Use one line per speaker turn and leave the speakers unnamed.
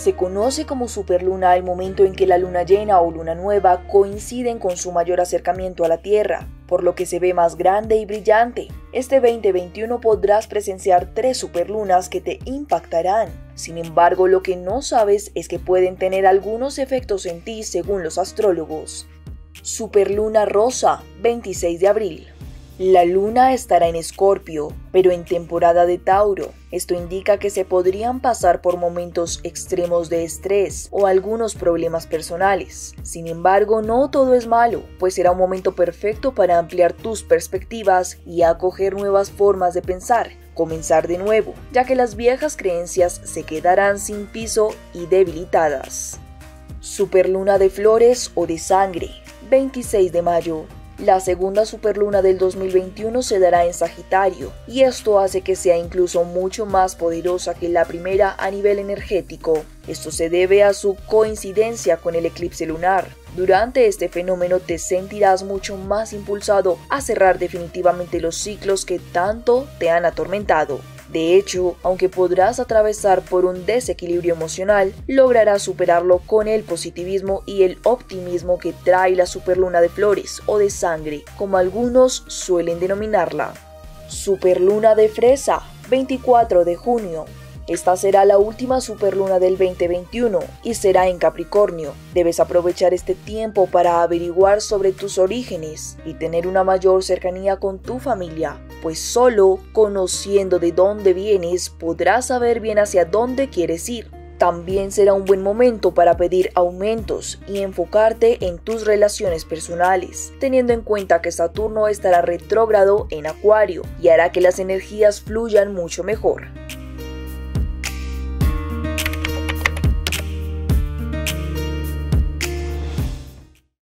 Se conoce como superluna al momento en que la luna llena o luna nueva coinciden con su mayor acercamiento a la Tierra, por lo que se ve más grande y brillante. Este 2021 podrás presenciar 3 superlunas que te impactarán. Sin embargo, lo que no sabes es que pueden tener algunos efectos en ti según los astrólogos. Superluna rosa, 26 de abril. La luna estará en Escorpio, pero en temporada de Tauro. Esto indica que se podrían pasar por momentos extremos de estrés o algunos problemas personales. Sin embargo, no todo es malo, pues será un momento perfecto para ampliar tus perspectivas y acoger nuevas formas de pensar. Comenzar de nuevo, ya que las viejas creencias se quedarán sin piso y debilitadas. Superluna de flores o de sangre, 26 de mayo. La segunda superluna del 2021 se dará en Sagitario, y esto hace que sea incluso mucho más poderosa que la primera a nivel energético. Esto se debe a su coincidencia con el eclipse lunar. Durante este fenómeno te sentirás mucho más impulsado a cerrar definitivamente los ciclos que tanto te han atormentado. De hecho, aunque podrás atravesar por un desequilibrio emocional, lograrás superarlo con el positivismo y el optimismo que trae la superluna de flores o de sangre, como algunos suelen denominarla. Superluna de fresa, 24 de junio. Esta será la última superluna del 2021 y será en Capricornio. Debes aprovechar este tiempo para averiguar sobre tus orígenes y tener una mayor cercanía con tu familia, pues solo conociendo de dónde vienes podrás saber bien hacia dónde quieres ir. También será un buen momento para pedir aumentos y enfocarte en tus relaciones personales, teniendo en cuenta que Saturno estará retrógrado en Acuario y hará que las energías fluyan mucho mejor.